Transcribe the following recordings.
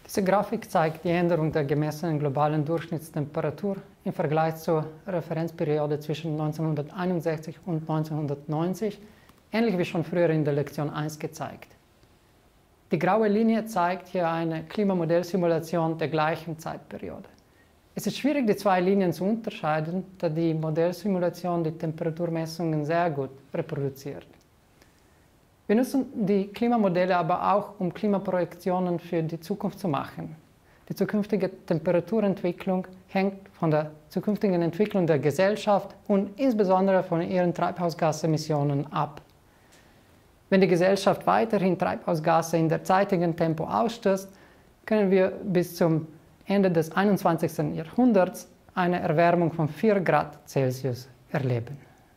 Diese Grafik zeigt die Änderung der gemessenen globalen Durchschnittstemperatur im Vergleich zur Referenzperiode zwischen 1961 und 1990, ähnlich wie schon früher in der Lektion 1 gezeigt. Die graue Linie zeigt hier eine Klimamodellsimulation der gleichen Zeitperiode. Es ist schwierig, die zwei Linien zu unterscheiden, da die Modellsimulation die Temperaturmessungen sehr gut reproduziert. Wir nutzen die Klimamodelle aber auch, um Klimaprojektionen für die Zukunft zu machen. Die zukünftige Temperaturentwicklung hängt von der zukünftigen Entwicklung der Gesellschaft und insbesondere von ihren Treibhausgasemissionen ab. Wenn die Gesellschaft weiterhin Treibhausgase in derzeitigen Tempo ausstößt, können wir bis zum Ende des 21. Jahrhunderts eine Erwärmung von 4 Grad Celsius erleben.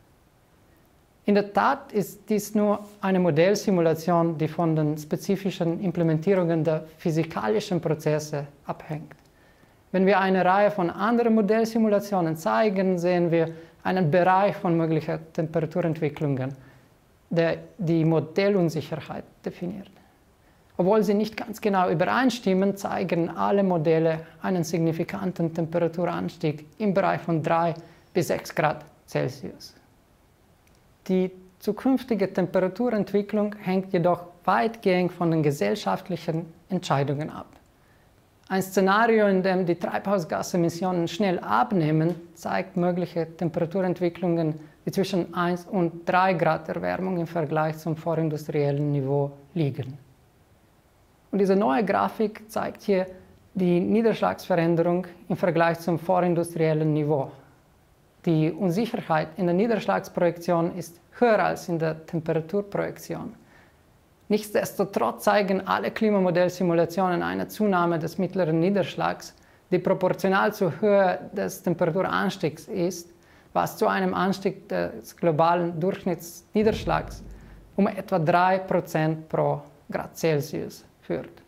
In der Tat ist dies nur eine Modellsimulation, die von den spezifischen Implementierungen der physikalischen Prozesse abhängt. Wenn wir eine Reihe von anderen Modellsimulationen zeigen, sehen wir einen Bereich von möglicher Temperaturentwicklungen, der die Modellunsicherheit definiert. Obwohl sie nicht ganz genau übereinstimmen, zeigen alle Modelle einen signifikanten Temperaturanstieg im Bereich von 3 bis 6 Grad Celsius. Die zukünftige Temperaturentwicklung hängt jedoch weitgehend von den gesellschaftlichen Entscheidungen ab. Ein Szenario, in dem die Treibhausgasemissionen schnell abnehmen, zeigt mögliche Temperaturentwicklungen, die zwischen 1 und 3 Grad Erwärmung im Vergleich zum vorindustriellen Niveau liegen. Und diese neue Grafik zeigt hier die Niederschlagsveränderung im Vergleich zum vorindustriellen Niveau. Die Unsicherheit in der Niederschlagsprojektion ist höher als in der Temperaturprojektion. Nichtsdestotrotz zeigen alle Klimamodellsimulationen eine Zunahme des mittleren Niederschlags, die proportional zur Höhe des Temperaturanstiegs ist, was zu einem Anstieg des globalen Durchschnittsniederschlags um etwa 3% pro Grad Celsius führt.